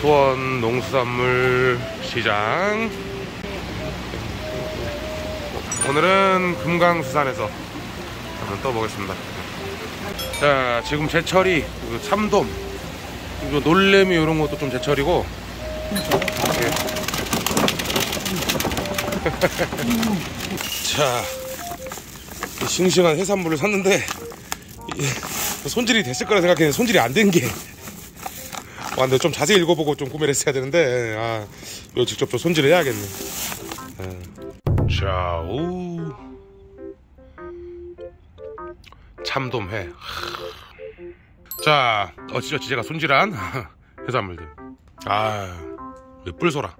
수원 농수산물 시장. 오늘은 금강수산에서 한번 떠보겠습니다. 자, 지금 제철이 참돔, 이거 놀래미 이런 것도 좀 제철이고. 자, 싱싱한 해산물을 샀는데 손질이 됐을 거라 생각했는데 손질이 안 된 게. 근데 좀 자세히 읽어보고 좀 구매를 했어야 되는데, 이거 직접 좀 손질을 해야겠네. 자, 오, 참돔회. 자, 어찌저찌 제가 손질한 해산물들. 뿔소라.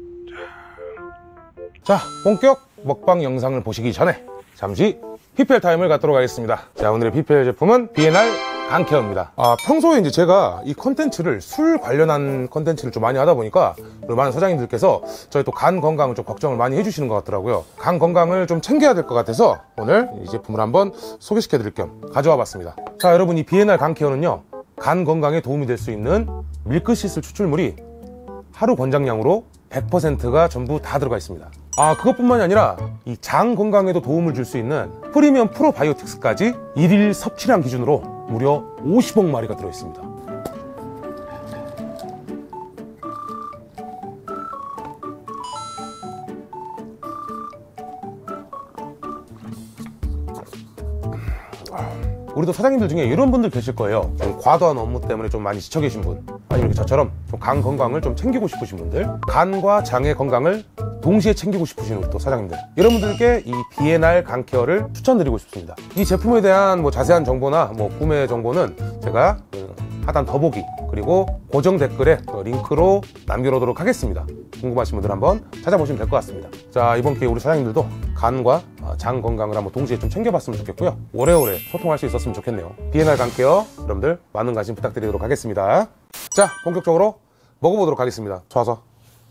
자, 본격 먹방 영상을 보시기 전에 잠시 PPL 타임을 갖도록 하겠습니다. 자, 오늘의 PPL 제품은 B&R 강케어입니다. 평소에 이제 제가 이 컨텐츠를 술 관련한 컨텐츠를 좀 많이 하다 보니까 우리 많은 사장님들께서 저희 또 간 건강을 좀 걱정을 많이 해주시는 것 같더라고요. 간 건강을 좀 챙겨야 될 것 같아서 오늘 이 제품을 한번 소개시켜 드릴 겸 가져와 봤습니다. 자, 여러분, 이 B&R 강케어는요, 간 건강에 도움이 될 수 있는 밀크시슬 추출물이 하루 권장량으로 100%가 전부 다 들어가 있습니다. 그것뿐만이 아니라 이 장 건강에도 도움을 줄 수 있는 프리미엄 프로바이오틱스까지 일일 섭취량 기준으로 무려 50억 마리가 들어있습니다. 우리도 사장님들 중에 이런 분들 계실 거예요. 좀 과도한 업무 때문에 좀 많이 지쳐 계신 분, 아니면 이렇게 저처럼 좀 간 건강을 좀 챙기고 싶으신 분들, 간과 장의 건강을 동시에 챙기고 싶으신 또 사장님들, 이런 분들께 이 B&R 강케어를 추천드리고 싶습니다. 이 제품에 대한 자세한 정보나 구매 정보는 제가 하단 더보기 그리고 고정 댓글에 링크로 남겨놓도록 하겠습니다. 궁금하신 분들 한번 찾아보시면 될 것 같습니다. 자, 이번 기회에 우리 사장님들도 간과 장 건강을 한번 동시에 좀 챙겨봤으면 좋겠고요. 오래오래 소통할 수 있었으면 좋겠네요. B&R 강케어 여러분들 많은 관심 부탁드리도록 하겠습니다. 자, 본격적으로 먹어보도록 하겠습니다. 좋아서.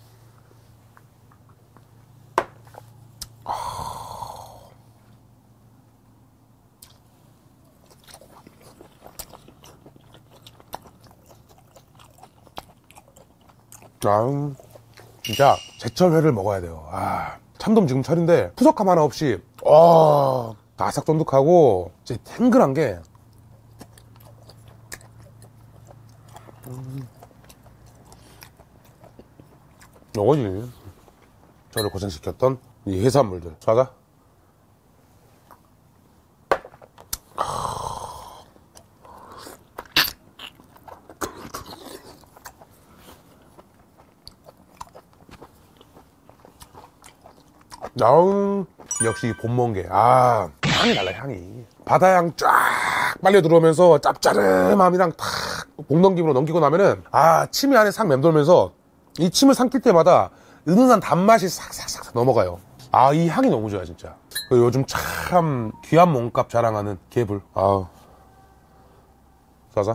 진짜 제철회를 먹어야 돼요. 참돔 지금 철인데 푸석함 하나 없이 바삭 쫀득하고 진짜 탱글한 게 이거지. 저를 고생시켰던 이 해산물들. 자자. 역시 봄 멍게. 향이 달라, 향이. 바다향 쫙 빨려 들어오면서 짭짜름함이랑 탁 목 넘김으로 넘기고 나면은 침이 안에 싹 맴돌면서 이 침을 삼킬 때마다 은은한 단맛이 싹싹싹 넘어가요. 이 향이 너무 좋아요, 진짜. 요즘 참 귀한 몸값 자랑하는 개불. 싸자.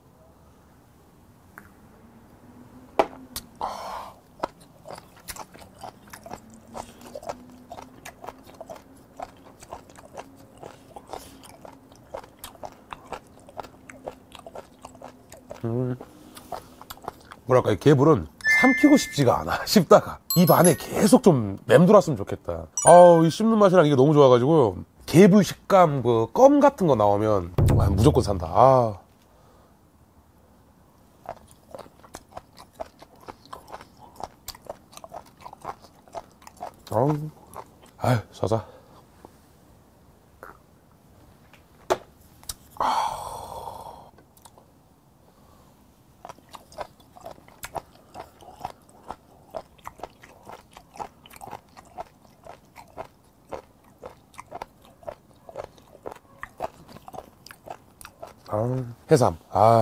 뭐랄까, 이 개불은 삼키고 싶지가 않아. 씹다가 입 안에 계속 좀 맴돌았으면 좋겠다. 이 씹는 맛이랑 이게 너무 좋아가지고 개불 식감 껌 같은 거 나오면 무조건 산다. 사자. 해삼.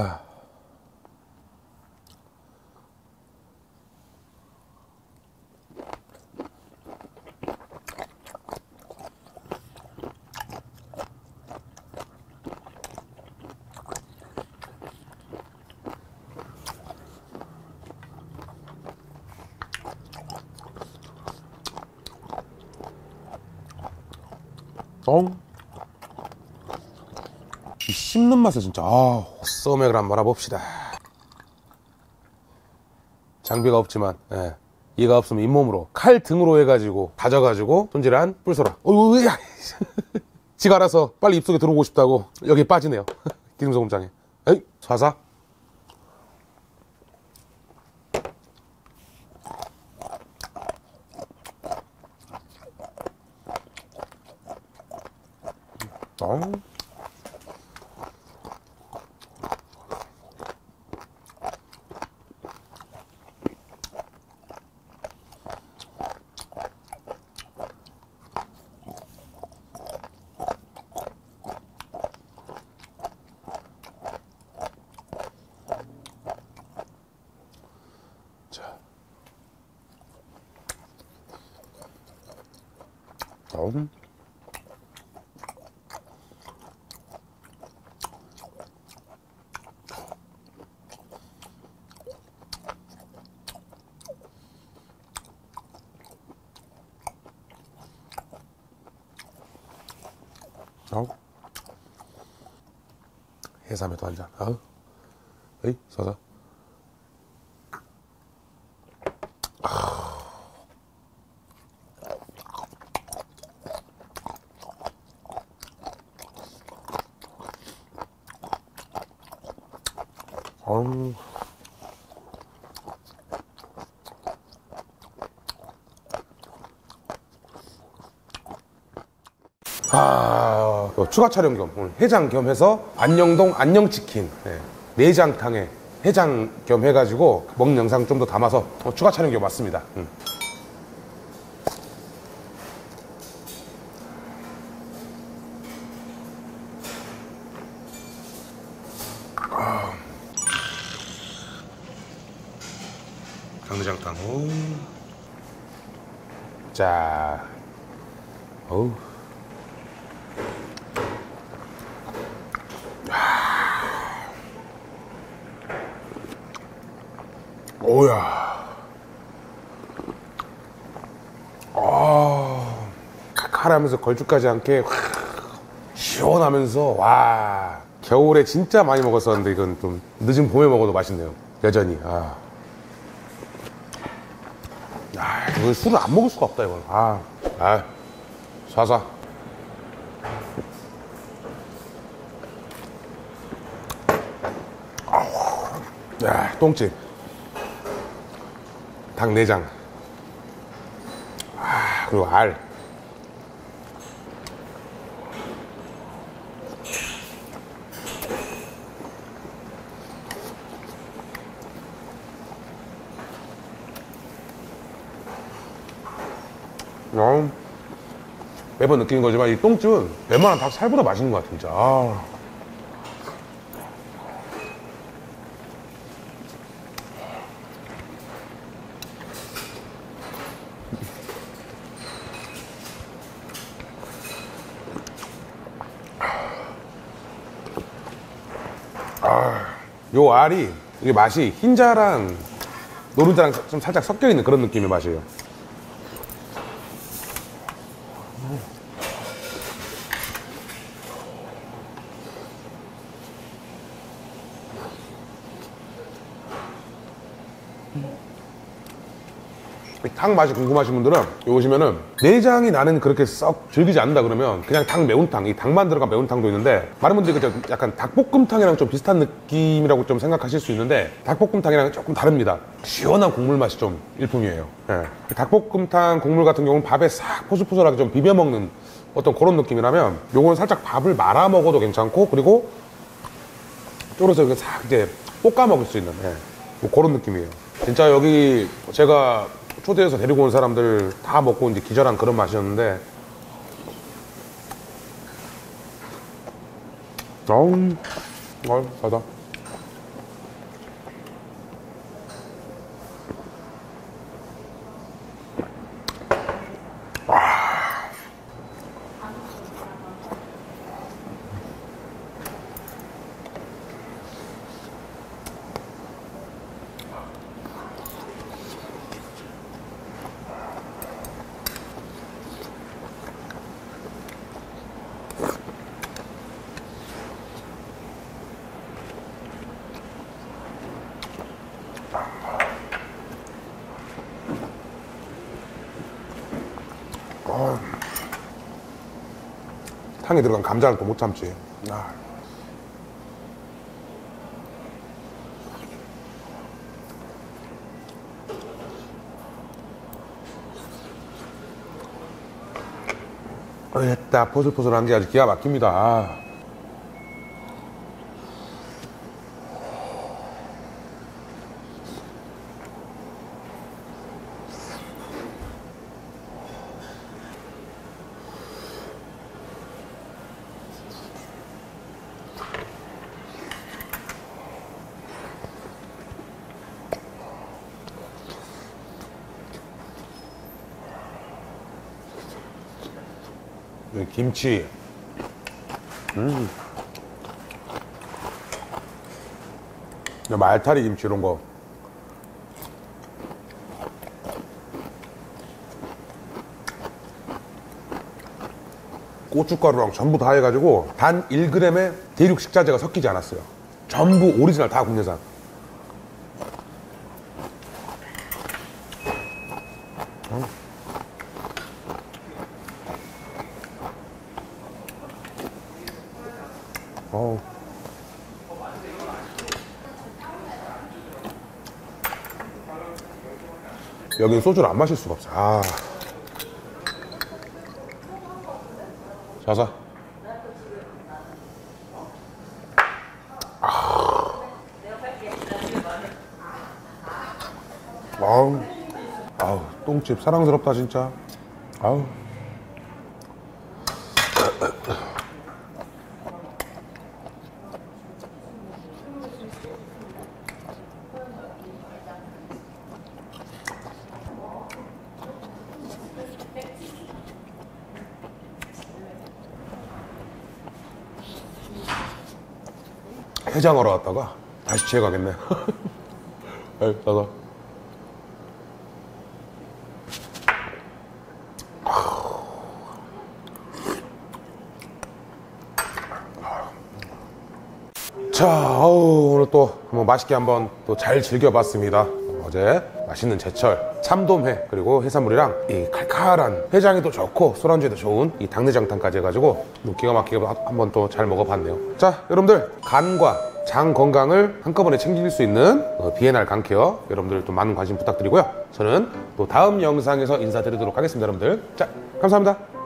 이 씹는 맛을 진짜 썸액을 한번 알아봅시다. 장비가 없지만, 예. 이가 없으면 잇몸으로 칼 등으로 해가지고 다져가지고 손질한 뿔소라. 어이야. 지가 알아서 빨리 입속에 들어오고 싶다고 여기 빠지네요. 기름소금장에. 에이, 사사. 자. 해삼에도 한 잔. 에이, 서서. 추가 촬영 겸 오늘 해장 겸 해서 안녕동 안녕치킨 내장탕에 해장 겸 해가지고 먹는 영상 좀 더 담아서 추가 촬영 겸 왔습니다. 강내장탕. 자, 어우. 오야. 칼칼하면서 걸쭉하지 않게 시원하면서 와. 겨울에 진짜 많이 먹었었는데 이건 좀 늦은 봄에 먹어도 맛있네요. 여전히. 이거 술을 안 먹을 수가 없다 이건. 사사. 야, 똥집. 닭 내장. 그리고 알. 매번 느끼는 거지만 이 똥집은 웬만한 닭 살보다 맛있는 것 같아 진짜. 요 알이 이게 맛이 흰자랑 노른자랑 좀 살짝 섞여 있는 그런 느낌의 맛이에요. 닭 맛이 궁금하신 분들은 여기 오시면은 내장이 나는 그렇게 썩 즐기지 않는다 그러면 그냥 닭 매운탕, 이 닭만 들어간 매운탕도 있는데 많은 분들이 그 약간 닭볶음탕이랑 좀 비슷한 느낌이라고 좀 생각하실 수 있는데 닭볶음탕이랑 조금 다릅니다. 시원한 국물 맛이 좀 일품이에요. 닭볶음탕 국물 같은 경우는 밥에 싹 포슬포슬하게 좀 비벼 먹는 어떤 그런 느낌이라면 요건 살짝 밥을 말아 먹어도 괜찮고 그리고 졸여서 이렇게 싹 이제 볶아 먹을 수 있는 뭐 그런 느낌이에요. 진짜 여기 제가 초대해서 데리고 온 사람들 다 먹고 이제 기절한 그런 맛이었는데 사다. 향이 들어간 감자는 또 못 참지. 아. 됐다. 포슬포슬한 게 아주 기가 막힙니다. 아. 김치. 말타리 김치 이런 거. 고춧가루랑 전부 다 해가지고 단 1g의 대륙 식자재가 섞이지 않았어요. 전부 오리지널 다 국내산. 여긴 소주를 안 마실 수가 없어. 아. 자자. 아우. 아우, 똥집 사랑스럽다 진짜. 아우. 해장하러 왔다가 다시 취해가겠네. 에이, 자자. 자, 오늘 또 한번 맛있게 한번 또 잘 즐겨봤습니다. 어제 맛있는 제철 참돔회 그리고 해산물이랑 이 칼칼한 해장에도 좋고 술안주에도 좋은 이 당내장탕까지 해가지고 기가 막히게 한번 또 잘 먹어봤네요. 자, 여러분들 간과 장 건강을 한꺼번에 챙길 수 있는 B&R 간케어 여러분들 또 많은 관심 부탁드리고요. 저는 또 다음 영상에서 인사드리도록 하겠습니다. 여러분들, 자, 감사합니다.